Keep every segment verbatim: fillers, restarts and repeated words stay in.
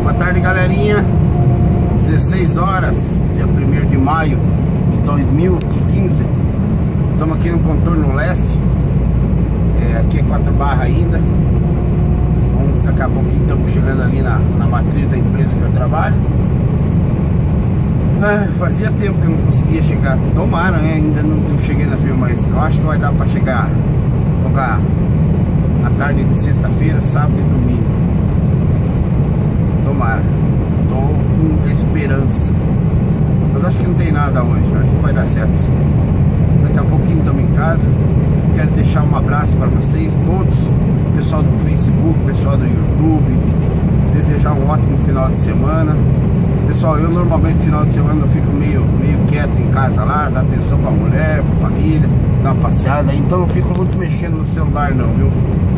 Boa tarde, galerinha. dezesseis horas, dia primeiro de maio de dois mil e quinze. Estamos aqui no contorno leste. é, Aqui é quatro barras ainda. Vamos, daqui a pouquinho estamos chegando ali na, na matriz da empresa que eu trabalho. ah, Fazia tempo que eu não conseguia chegar. Tomara, né? Ainda não cheguei na firma, mas eu acho que vai dar para chegar, jogar a tarde de sexta-feira, sábado e domingo. Tomara, tô com esperança. Mas acho que não tem nada hoje, acho que vai dar certo sim. Daqui a pouquinho estamos em casa. Quero deixar um abraço para vocês todos, pessoal do Facebook, pessoal do YouTube. Desejar um ótimo final de semana. Pessoal, eu normalmente no final de semana eu fico meio, meio quieto em casa lá, dar atenção para a mulher, para a família, dar uma passeada, então não fico muito mexendo no celular não, viu?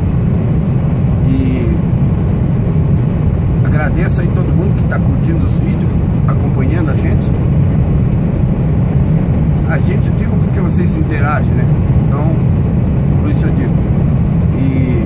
E agradeço aí todo mundo que está curtindo os vídeos, acompanhando a gente. A gente, eu digo porque vocês se interagem, né? Então, por isso eu digo. E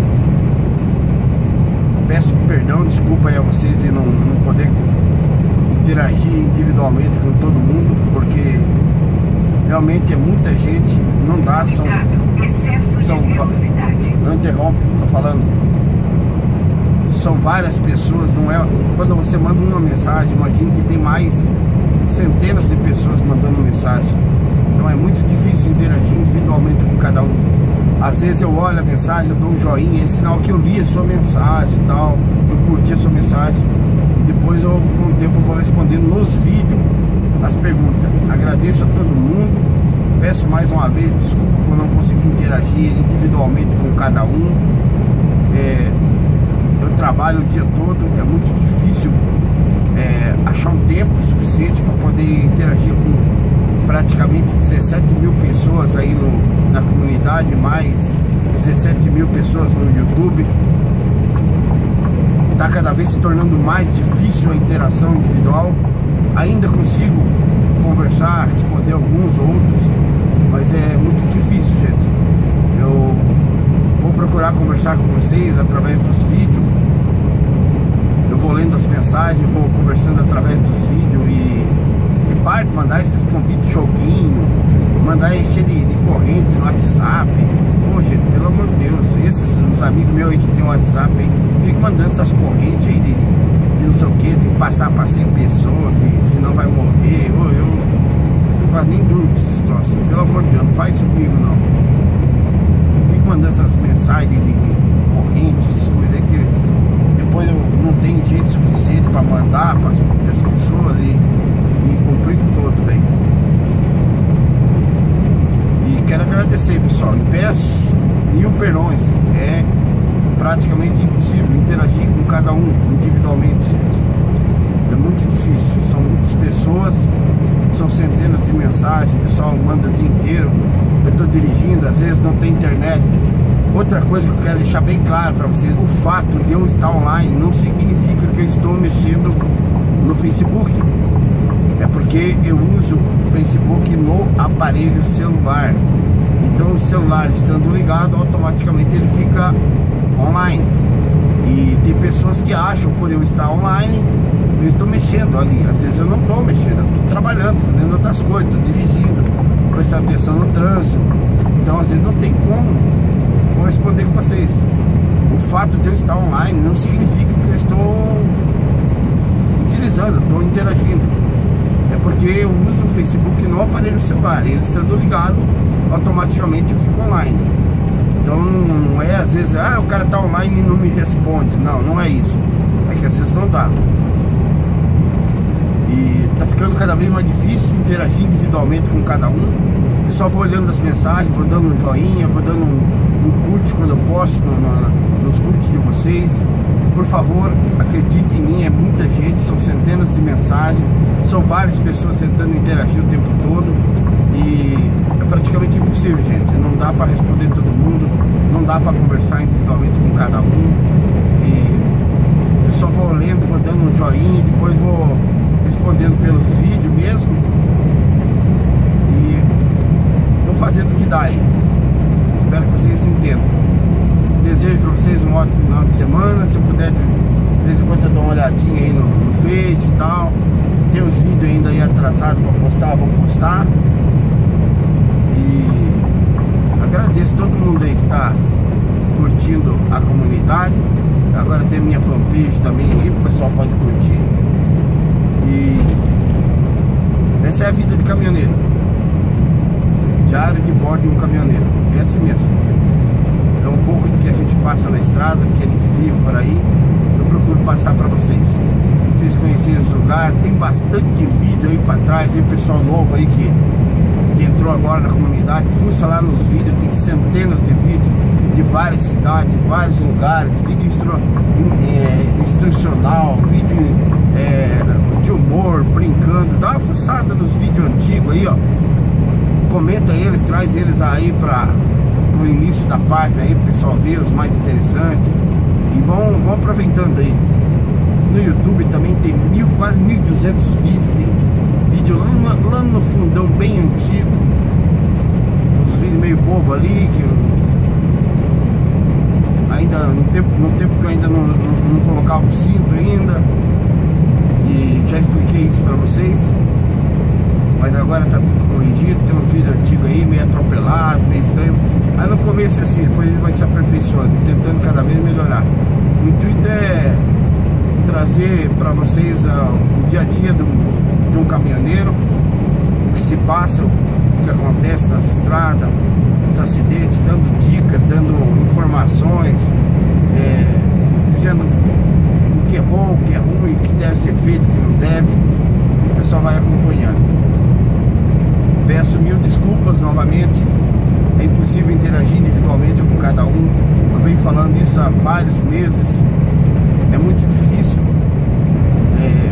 peço perdão, desculpa aí a vocês de não, não poder interagir individualmente com todo mundo, porque realmente é muita gente, não dá, são... são não interrompe, tô falando. São várias pessoas, não é? Quando você manda uma mensagem, imagine que tem mais centenas de pessoas mandando mensagem. Então é muito difícil interagir individualmente com cada um. Às vezes eu olho a mensagem, eu dou um joinha, é sinal que eu li a sua mensagem e tal, que eu curti a sua mensagem. Depois, eu, com o tempo, eu vou respondendo nos vídeos as perguntas. Agradeço a todo mundo. Peço mais uma vez desculpa por não conseguir interagir individualmente com cada um. É, eu trabalho o dia todo, é muito difícil é, achar um tempo suficiente para poder interagir com praticamente dezessete mil pessoas aí no, na comunidade, mais dezessete mil pessoas no YouTube. Está cada vez se tornando mais difícil a interação individual. Ainda consigo conversar, responder alguns outros, mas é muito difícil, gente. Eu vou procurar conversar com vocês através dos vídeos. Eu vou lendo as mensagens, vou conversando através dos vídeos e, e para de mandar esses convites de joguinho, mandar encher de, de corrente no WhatsApp. Pô, gente, pelo amor de Deus, esses os amigos meus aí que tem o WhatsApp aí, ficam mandando essas correntes aí de, de não sei o que, tem que passar para cem pessoas, que senão vai morrer. Ô, eu não quase nem durmo com esses troços. Pelo amor de Deus, não faz isso comigo não. Fico mandando essas mensagens de, de, de correntes, coisas aí que depois eu não tenho jeito suficiente para mandar para as pessoas e me complico todo daí. E quero agradecer, pessoal, e peço mil perdões. É praticamente impossível interagir com cada um individualmente, gente. É muito difícil, são muitas pessoas, são centenas de mensagens, o pessoal manda o dia inteiro. Eu estou dirigindo, às vezes não tem internet. Outra coisa que eu quero deixar bem claro para vocês: o fato de eu estar online não significa que eu estou mexendo no Facebook. É porque eu uso o Facebook no aparelho celular. Então o celular estando ligado, automaticamente ele fica online. E tem pessoas que acham, por eu estar online, eu estou mexendo ali. Às vezes eu não estou mexendo, eu estou trabalhando, fazendo outras coisas, estou dirigindo, prestando atenção no trânsito. Então às vezes não tem como corresponder com vocês. O fato de eu estar online não significa que eu estou utilizando, eu estou interagindo. É porque eu uso o Facebook no aparelho celular. Ele estando ligado, automaticamente eu fico online. Então não é às vezes, ah, o cara tá online e não me responde. Não, não é isso. É que às vezes não dá. E tá ficando cada vez mais difícil interagir individualmente com cada um. Eu só vou olhando as mensagens, vou dando um joinha, vou dando um, um curte quando eu posso no, no, nos curtes de vocês. Por favor, acredite em mim, é muita gente, são centenas de mensagens, são várias pessoas tentando interagir o tempo todo e é praticamente impossível, gente. Não dá para responder todo mundo, não dá para conversar individualmente com cada um. E eu só vou lendo, vou dando um joinha, depois vou respondendo pelos vídeos mesmo e vou fazendo o que dá aí. Espero que vocês entendam. Desejo para vocês um ótimo final de semana. Se eu puder De vez em quando eu dou uma olhadinha aí no, no Face e tal. Tem os vídeos ainda aí atrasados pra postar, vou postar. E agradeço todo mundo aí que tá curtindo a comunidade. Agora tem minha fanpage também aí, o pessoal pode curtir. E essa é a vida de caminhoneiro. Diário de bordo de um caminhoneiro. É assim mesmo. É um pouco do que a gente passa na estrada, do que a gente vive por aí. Eu procuro passar para vocês. Vocês conhecerem os lugares. Tem bastante vídeo aí para trás. Tem pessoal novo aí que, que entrou agora na comunidade. Fuça lá nos vídeos. Tem centenas de vídeos de várias cidades, de vários lugares. Vídeo instru, é, instrucional, vídeo é, de humor, brincando. Dá uma fuçada nos vídeos antigos aí, ó. Comenta eles, traz eles aí para o início da página aí, o pessoal ver os mais interessantes. E vão, vão aproveitando aí. No YouTube também tem mil, quase mil e duzentos vídeos. Tem vídeo lá no, lá no fundão bem antigo. Uns vídeos meio bobo ali, que ainda no tempo, no tempo que eu ainda não, não, não colocava o cinto ainda. E já expliquei isso para vocês. Mas agora tá tudo corrigido, tem um vídeo antigo aí, meio atropelado, meio estranho. Aí no começo é assim, depois ele vai se aperfeiçoando, tentando cada vez melhorar. O intuito é trazer para vocês uh, o dia a dia do, de um caminhoneiro, o que se passa, o que acontece nas estradas, os acidentes, dando dicas, dando informações, é, dizendo o que é bom, o que é ruim, o que deve ser feito, o que não deve. O pessoal vai acompanhando. Peço mil desculpas novamente. É impossível interagir individualmente com cada um. Eu venho falando isso há vários meses. É muito difícil. É...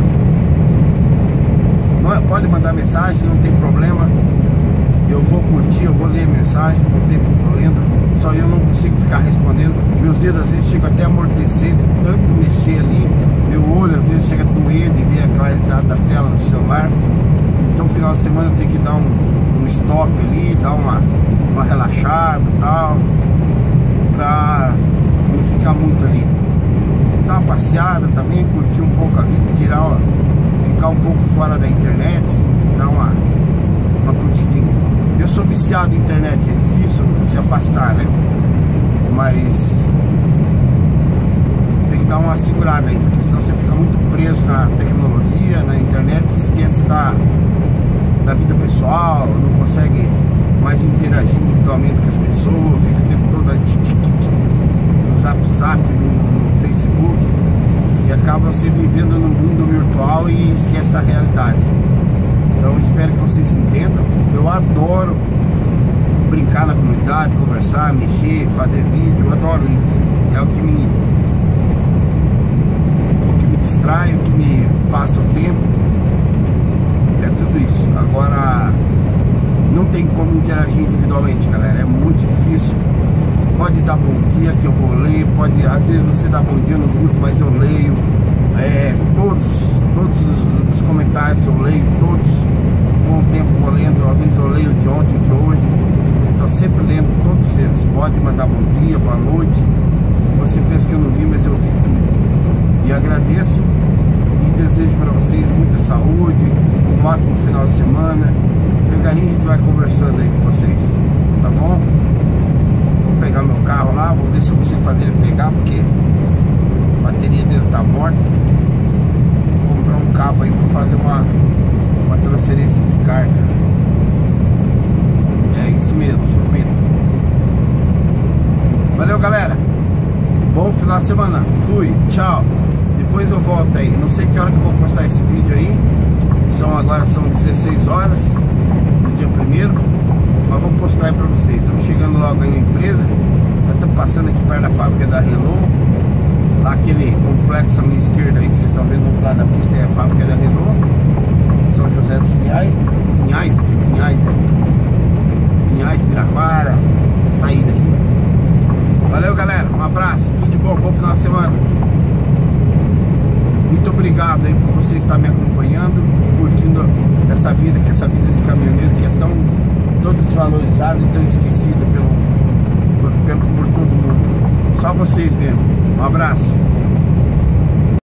Pode mandar mensagem, não tem problema. Eu vou curtir, eu vou ler a mensagem, não tem problema. Só eu não consigo ficar respondendo. Meus dedos às vezes chegam até a amortecer de tanto mexer ali. Meu olho às vezes chega a doer de ver a claridade da tela do celular. Então, no final de semana eu tenho que dar um, um stop ali, dar uma, uma relaxada e tal, pra não ficar muito ali. Dar uma passeada também, curtir um pouco a vida, tirar, ó, ficar um pouco fora da internet, dar uma, uma curtidinha. Eu sou viciado em internet, é difícil se afastar, né? Mas tem que dar uma segurada aí, porque senão você fica muito preso na tecnologia, na internet, esquece da, da vida pessoal, não consegue mais interagir individualmente com as pessoas, fica o tempo todo ali, tch, tch, tch, no zap zap, no, no Facebook, e acaba você vivendo no mundo virtual e esquece da realidade. Então espero que vocês entendam. Eu adoro brincar na comunidade, conversar, mexer, fazer vídeo, eu adoro isso. É o que me, o que me distrai, o que me passa o tempo. É tudo isso. Agora não tem como interagir individualmente, galera. É muito difícil. Pode dar bom dia que eu vou ler, pode, às vezes você dá bom dia no grupo, mas eu leio. É, todos, todos os, os comentários eu leio, todos. Com o tempo vou lendo, às vezes eu leio de ontem, de hoje. Estou sempre lendo todos eles. Pode mandar bom dia, boa noite. Você pensa que eu não vi, mas eu vi tudo. E agradeço e desejo para vocês muita saúde, um ótimo final de semana. Devagarinho a gente vai conversando aí com vocês, tá bom? Vou pegar meu carro lá, vou ver se eu consigo fazer ele pegar, porque a bateria dele tá morta. Vou comprar um cabo aí para fazer uma, uma transferência de carga. É isso mesmo, chupeta. Valeu, galera. Bom final de semana. Fui, tchau. Depois eu volto aí. Não sei que hora que eu vou postar esse vídeo aí. São agora são dezesseis horas do dia primeiro. Mas vou postar aí pra vocês. Estamos chegando logo aí na empresa. Já estamos passando aqui perto da fábrica da Renault. Lá aquele complexo à minha esquerda aí que vocês estão vendo do outro lado da pista é a fábrica da Renault. São José dos Pinhais. Pinhais aqui, Pinhais, é. Pinhais, Piraquara. Saída aqui. Valeu, galera. Um abraço. Tudo de bom. Bom final de semana. Muito obrigado aí por você estar me acompanhando, curtindo essa vida, que essa vida de caminhoneiro que é tão, tão desvalorizada e tão esquecida pelo, por, pelo, por todo mundo. Só vocês mesmo. Um abraço.